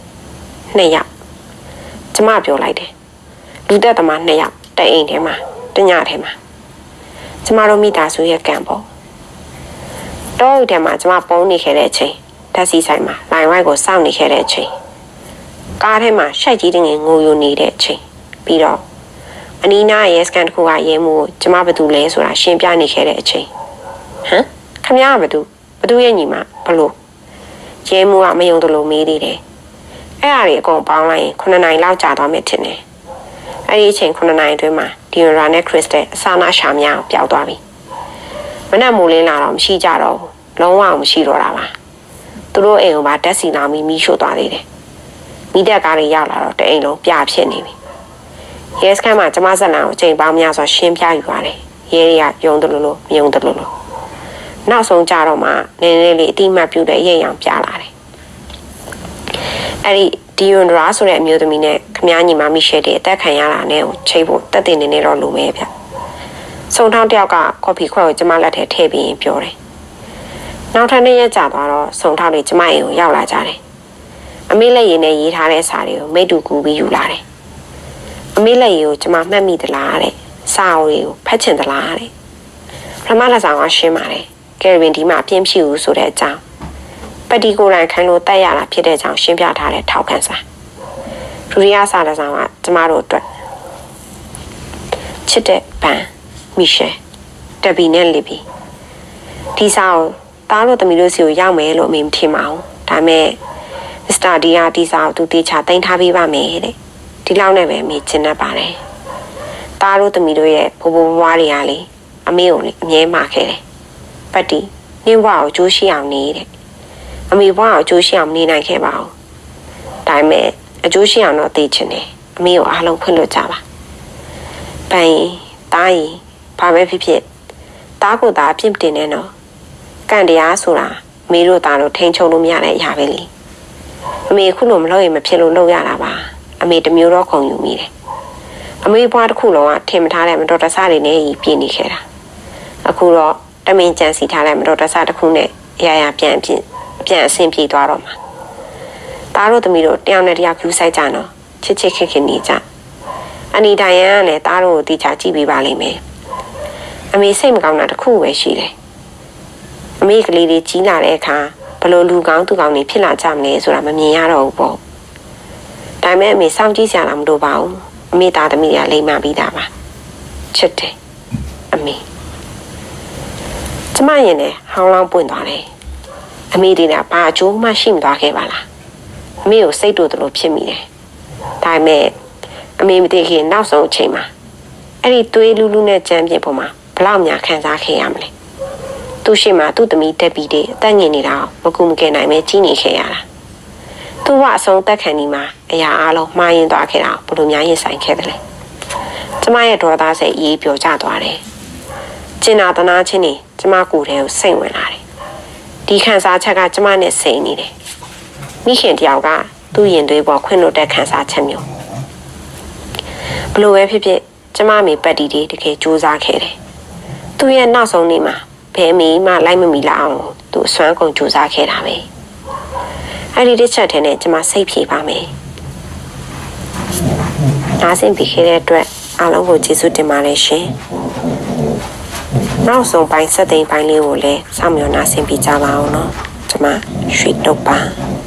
2ယောက်ကျမပြောလိုက်တယ်လူသက်သမား2ယောက်တအိမ်ထဲမှာတညထဲမှာကျမတို့မိသားစုရဲ့ကံပေါ့တော့ဥထဲမှာကျမပုံနေခဲ့တဲ့အချိန်ဓာတ်စီဆိုင်မှာလိုင်ဝိုက်ကိုစောင့်နေခဲ့တဲ့အချိန်ကားထဲမှာရှိုက်ကြီးတငယ်ငိုယိုနေတဲ့အချိန်ပြီးတော့အနီးနားရဲ့စကန်တစ်ခုကရဲမှုကိုကျမဘာတူလဲဆိုတာရှင်းပြနေခဲ့တဲ့အချိန်ခမရဘာတူရဲ့ညီမဘလို့ရဲမှုကမယုံတယ်လို့မေးသေးတယ်အဲ့ဒါတွေအကုန်ပေါင်းလိုက်ရင်9နိုင်လောက်ကြာသွားမယ်ထင်တယ်အဲ့ဒီအချိန်9နိုင်အတွင်းမှာဒီယိုရာနဲ့ခရစ်စတယ်အစာနာရှာများကိုပျောက်သွားပြီမနက်မိုးလင်းလာတော့မရှိကြတော့ဘူးလုံးဝမရှိတော့တာပါသူတို့အိမ်ကပါတက်စီလာပြီးမီးရှို့သွားသေးတယ်မိသက်ကားတွေရောက်လာတော့တအိမ်လုံးပြဖြစ်နေပြီရဲစခန်းမှာကျမဇက်လန်ကိုချိန်ပေါင်းများစွာရှင်းပြယူရတယ်ရဲတွေကယုံတယ်လို့မယုံတယ်လို့နောက်ဆုံးကြတော့မှနည်းနည်းလေးအတိမတ်ပြုတဲ့ရိပ်ရောင်ပြလာတယ်အဲ့ဒီဒီယွန်ဒရာဆိုတဲ့အမျိုးသမီးနဲ့ခမားညီမမီရှယ်တွေအသက်ခံရတာနဲ့ကိုချိန်ဖို့တက်တင်နေတော့လိုမယ်ဗျစုံထောင်းတယောက်ကကော်ဖီခွက်ကိုကျမလက်ထဲထည့်ပြီးပြောတယ်နောက်ထပ်နေ့ရက်ကြာသွားတော့စုံထောင်းတွေကျမအိမ်ကိုရောက်လာကြတယ်အမေလက်ရည်နဲ့ရေးထားတဲ့စာတွေကိုမိတူကူပြီးယူလာတယ်အမေလက်ရည်ကိုကျမမှတ်မိသလားတဲ့စာအုပ်တွေကိုဖတ်ချင်သလားတဲ့ပထမလက်ဆောင်ကရှင်းပါတယ်ကယ်ဗင်ဒီမှာအပြင်းဖြစ်ဘူးဆိုတဲ့အကြောင်းပတီကိုရိုင်းခိုင်းလို့တက်ရတာဖြစ်တဲ့အကြောင်းရှင်းပြထားတဲ့ထောက်ခံစာဒုတိယစာလက်ဆောင်ကကျမတို့အတွက်ချစ်တဲ့ဘန်မီရှယ်တပီနဲ့လီပီဒီစာကိုတားလို့တမီလို့စီကိုရောက်မယ်လို့အမေမထင်ပါဘူးဒါပေမဲ့မစ္စတာဒီယာဒီစာကိုသူတေချာတင်ထားပေးပါမယ်တဲ့ဒီလောက်နဲ့ပဲအမေချင်တတ်ပါတယ်တားလို့တမီတို့ရဲ့ဘိုးဘိုးဘွားတွေကလေအမေကိုလေအမြဲမှာခဲ့တယ်ပတ်တီနင်းဘွားကိုကြိုးရှိအောင်နေတဲ့အမေဘွားကိုကြိုးရှိအောင်နေနိုင်ခဲ့ပါအောင်ဒါပေမဲ့အကျိုးရှိအောင်တော့သိချင်တယ်အမေကိုအားလုံးဖွင့်လို့ကြပါပန်ရင်တားရင်ဘာပဲဖြစ်ဖြစ်တားကိုတားအပြစ်တင်နေတော့ကံတရားဆိုတာအမေတို့သားတို့ထိန်ချုံလို့မရတဲ့အရာပဲလေအမေခုလိုမလုပ်ရင်မဖြစ်လို့လုပ်ရတာပါအမေတမျိုးတော့ခုံယူမိတယ်အမေဘွားတစ်ခုလုံးကထင်မထားတဲ့မတော်တဆတွေနဲ့ပြည်နေခဲ့တာအခုတော့တမင်ကြံစီထားတဲ့မတော်တဆတစ်ခုနဲ့အရာပြန်အဆင်ပြေသွားတော့မှာသားတို့သမီးတို့တယောက်နဲ့တယောက်ကျူးဆိုင်ကြနော်ချစ်ခင်နေကြအနီတိုင်ရန်ကလည်းသားတို့ကိုတိကျကြည့်ပေးပါလိမ့်မယ်အမေစိတ်မကောင်းတာတစ်ခုပဲရှိတယ်အမေကလေးတွေကြီးလာတဲ့အခါဘလို့လူကောင်းသူကောင်းတွေဖြစ်လာကြမလဲဆိုတာမမြင်ရတော့ဘူးပေါ့ဒါပေမဲ့အမေစောင့်ကြည့်စရာတော့မလိုပါဘူးအမေသားသမီးကလိမ့်မပြီးတာပါချစ်တယ်အမေကျမရင်လည်းဟောင်းလောင်းပွင့်သွားတယ်အမေဒီကဘာအကျိုးမှရှိမသွားခဲ့ပါလားအမေကိုစိတ်တူတယ်လို့ဖြစ်မိတယ်ဒါပေမဲ့အမေမသိခင်နောက်ဆုံးအချိန်မှာအဲ့ဒီသွေးလူလူနဲ့ကြမ်းပြစ်ပေါ်မှာဘလောက်များခံစားခဲ့ရမလဲသူရှိမှသူ့သမီးတက်ပြီးတဲ့အသက်ငင်နေတာမကူမကယ်နိုင်ပဲကြီးနေခဲ့ရတာသူကအဆုံးသက်ခံဒီမှာအရာအလုံးမှားရင်သွားခဲ့တာဘလို့များရင်ဆိုင်ခဲ့တယ်လေကျမရဲ့ဒေါသစိတ်အေးပျော်ကျသွားတယ်ကျင်နာတနာချင်းနေကျမကိုယ်ထဲကိုစိတ်ဝင်လာတယ်ဒီခံစားချက်ကကျမနဲ့စိတ်နေတယ်မိခင်တယောက်ကသူ့ရင်သွေးပေါ်ခွင့်လွတ်တဲ့ခံစားချက်မျိုးဘလို့ပဲဖြစ်ဖြစ်ကျမမေပတ်တီတကယ်စူးစမ်းခဲ့တယ်သူ့ရဲ့နောက်ဆုံးနေ့မှာဘယ်မီမှလိုက်မမီလာအောင်သူအစွမ်းကုန်စူးစမ်းခဲ့တာပဲအဲ့ဒီတစ်ချက်ထဲနဲ့ကျမစိတ်ဖြေပါမယ်နားဆင်ပြီးခဲ့တဲ့အတွက်အားလုံးကိုကျေးဇူးတင်ပါတယ်ရှင်နောက်ဆုံးပိုင်း7 သိန်းပိုင်းလေးကိုလည်းစောင့်မျှော်နားဆင်ပြီးကြပါအောင်နော်ကျမရွှေတုတ်ပါ